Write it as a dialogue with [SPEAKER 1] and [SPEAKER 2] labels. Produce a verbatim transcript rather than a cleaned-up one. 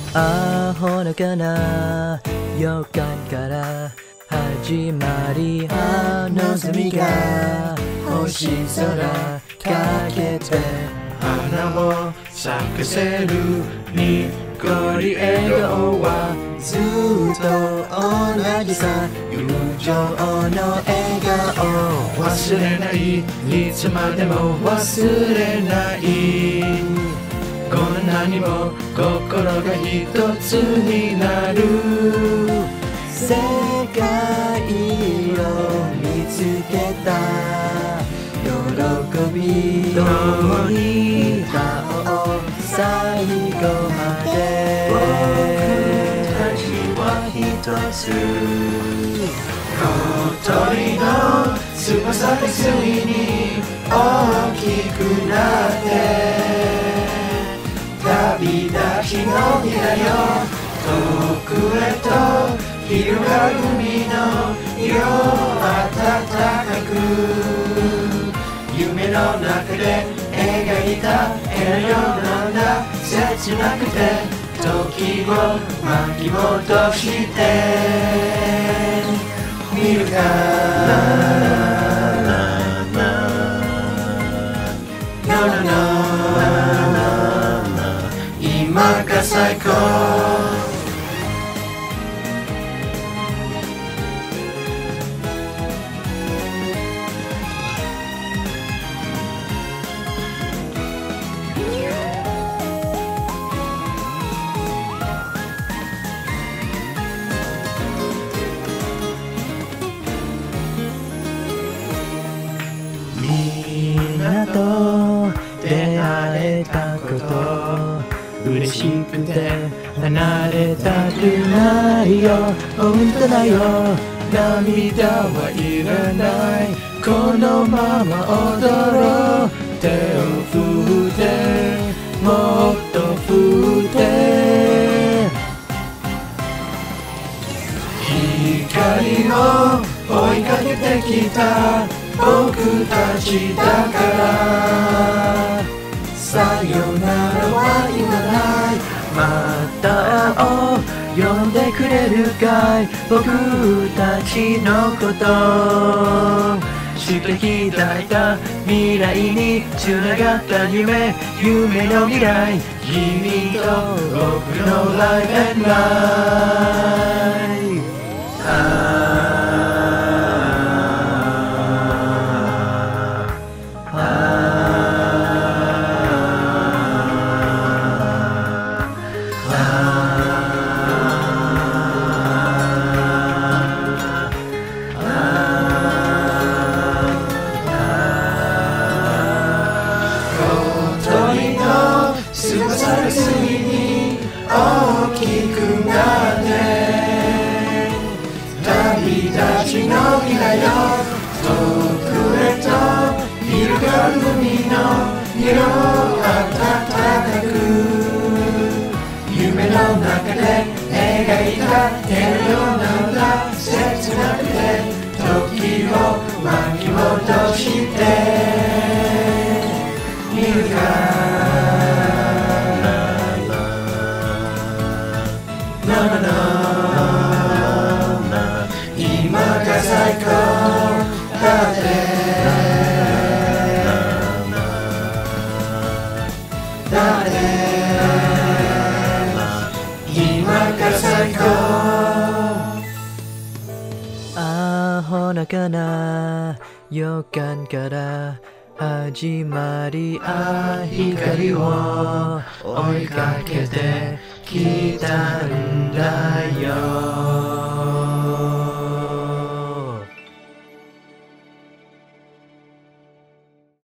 [SPEAKER 1] あほのかな予感から始まり、あの望みが星空かけて
[SPEAKER 2] 花を咲かせるにっこり笑顔は
[SPEAKER 1] ずっと同じさ、友情の笑顔
[SPEAKER 2] 忘れない、いつまでも忘れない。こんなにも心が一つになる。
[SPEAKER 1] 世界を見つけた喜び共に歌おう最後まで。
[SPEAKER 2] 僕たちは一つ、小鳥の翼でついに大きくなって旅立ちの日だよ。遠くへと広がる海の色暖かく、夢の中で描いた絵のようなんだ。切なくて時を巻き戻して見るか。No no no今が最高。
[SPEAKER 1] みんなと出会えたこと嬉しくて離れたくないよ。本当だよ、涙はいらない。このまま踊ろう。手を振ってもっと振って
[SPEAKER 2] 光を追いかけてきた僕たちだから、
[SPEAKER 1] さよならは言わない。また会おう、呼んでくれるかい。僕たちのことしてき抱いた未来につながった夢、夢の未来、君と僕のライフエンライフ。
[SPEAKER 2] 色暖かく夢の中で描いた手のようなんだ。切なくて時を巻き戻して見るか。ななな今が最高だって
[SPEAKER 1] あほのかな予感から始まり、あ光を追いかけてきたんだよ。